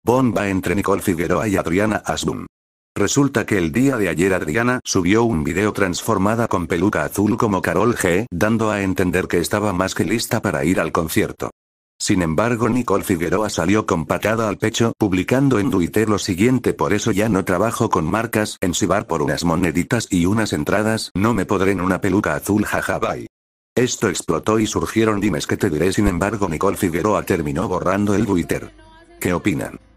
Bomba entre Nicole Figueroa y Adriana Asbun. Resulta que el día de ayer Adriana subió un video transformada con peluca azul como Karol G, dando a entender que estaba más que lista para ir al concierto. Sin embargo, Nicole Figueroa salió con patada al pecho, publicando en Twitter lo siguiente: por eso ya no trabajo con marcas, en Sibar por unas moneditas y unas entradas, no me podré en una peluca azul, jaja bye. Esto explotó y surgieron dimes que te diré. Sin embargo, Nicole Figueroa terminó borrando el Twitter. ¿Qué opinan?